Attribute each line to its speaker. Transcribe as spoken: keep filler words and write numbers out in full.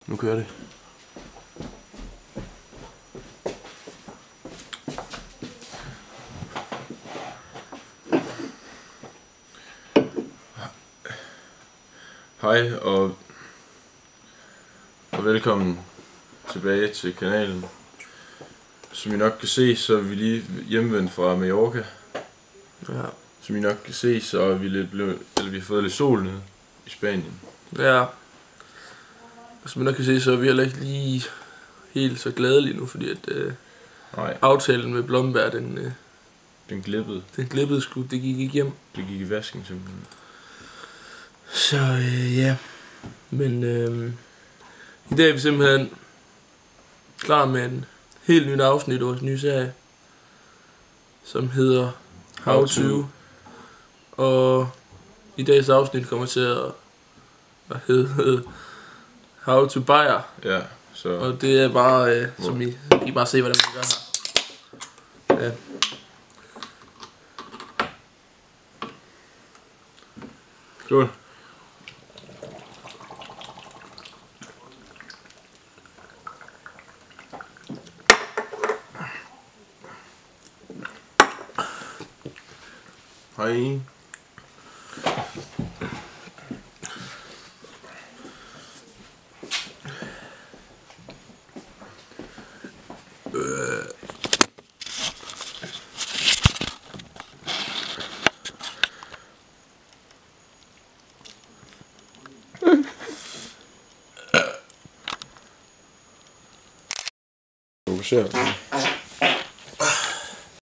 Speaker 1: Nu kører det. Hej og, og velkommen tilbage til kanalen. Som I nok kan se, så er vi lige hjemvendt fra Mallorca.
Speaker 2: Ja.
Speaker 1: Som I nok kan se, så er vi lidt blevet, eller vi har fået lidt sol nede i Spanien.
Speaker 2: Ja. Som I nok kan se, så er vi heller ikke lige helt så glade lige nu, fordi at øh,
Speaker 1: Nej,
Speaker 2: aftalen med Blomberg, den, øh,
Speaker 1: den glippede.
Speaker 2: den glippede sgu, det gik ikke hjem.
Speaker 1: Det gik i vasken simpelthen.
Speaker 2: Så øh, ja, men øh, i dag er vi simpelthen klar med en helt nyt afsnit af vores nye serie, som hedder How,
Speaker 1: How
Speaker 2: to.
Speaker 1: to.
Speaker 2: Og i dagens afsnit kommer til at hvad hedder How to Bayer.
Speaker 1: Ja, så
Speaker 2: Og det er bare, øh, som I, I bare se, hvordan man gør her. Ja.
Speaker 1: skål. Hej. Fokuser.